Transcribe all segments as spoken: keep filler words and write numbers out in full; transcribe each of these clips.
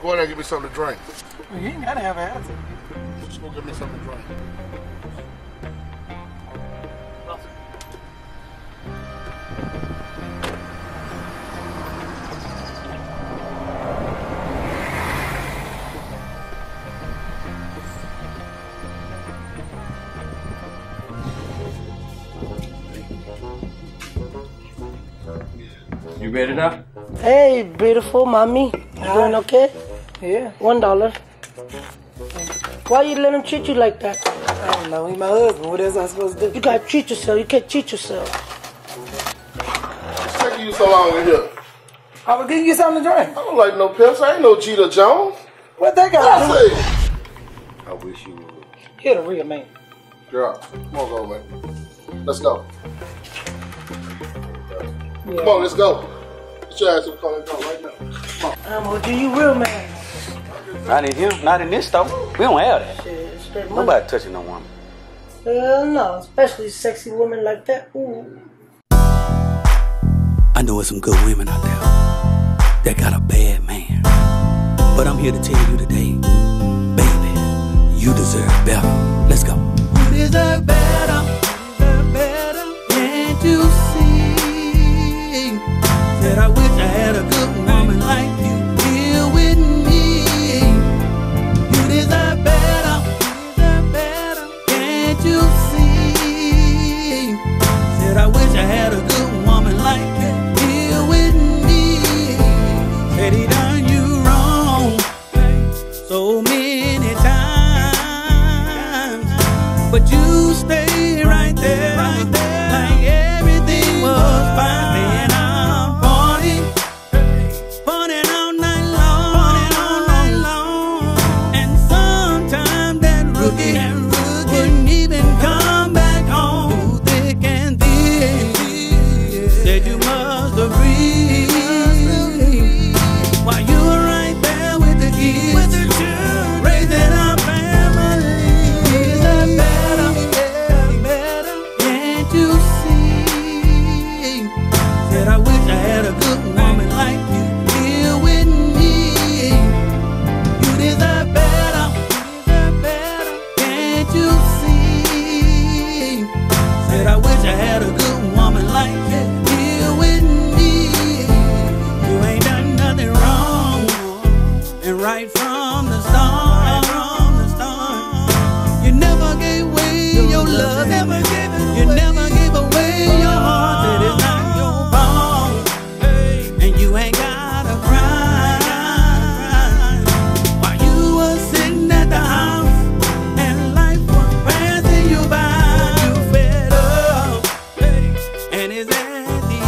Go ahead and give me something to drink. Well, you ain't gotta have an attitude. Just go get me something to drink. You ready now? Hey, beautiful mommy. You doing okay? Yeah. One dollar. Why you let him treat you like that? I don't know. He's my husband. What else am I supposed to do? You gotta treat yourself. You can't cheat yourself. What's taking you so long in here? I was getting you something to drink. I don't like no pimps. I ain't no Jeter Jones. What that got to do? I say. I wish you would. You're the real man. Girl, come on, go, man. Let's go. Yeah. Come on, let's go. Get your ass to the car and go right now. Come on. I'm O G, you real man. Not in here. Not in this store. We don't have that. Shit, straight money. Nobody touching no woman. Hell no, especially sexy women like that. Ooh. I know there's some good women out there that got a bad man. But I'm here to tell you today, baby, you deserve better. Let's go. You deserve better. You deserve better. Can't you see that I wish I had a good woman like you here with me? You deserve better. You deserve better. Can't you see that I wish I had a good woman like you here with me? Said he done you wrong so many times, but you stay right there, right there, like everything was fine. And I'm partying, partying all night long, partying all night long. And sometimes that rookie, that rookie wouldn't even come back home. Too thick and thin, said you must agree. While you were right there with the kids, with the children, raising our family. Is that better? Better? Can't you see? Said I wish I had a good woman like you here with me. You deserve better. You deserve better. Can't you see? Said I wish I had a good woman like you here with me. You ain't done nothing wrong, and right from the start, from the start, you never gave away your love, never gave it, you never gave away your heart. That is not your fault, and you ain't gotta cry. While you were sitting at the house and life was passing you by, you fed up, and it's at the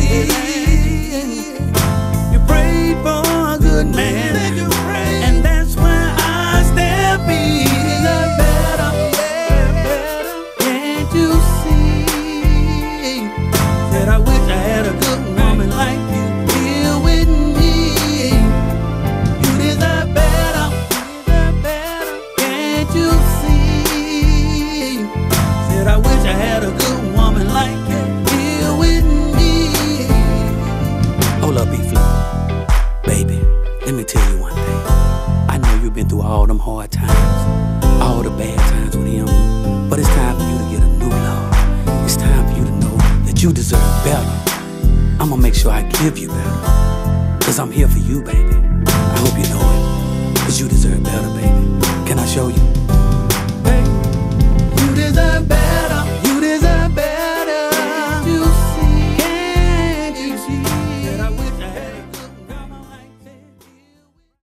end. You prayed for a good man, and that's where I step in. Better, better, can't you see? Said I wish I had a good woman like you here with me. You deserve better, you deserve better, can't you see? Said I wish I had a good woman like you here with me. Hold up, B-Flip. Baby, let me tell you one thing. I know you've been through all them hard times, all the bad times with him, but it's time for you to get a new love. It's time for you to know that you deserve better. I'm gonna make sure I give you better, cause I'm here for you, baby. I hope you know it, cause you deserve better, baby.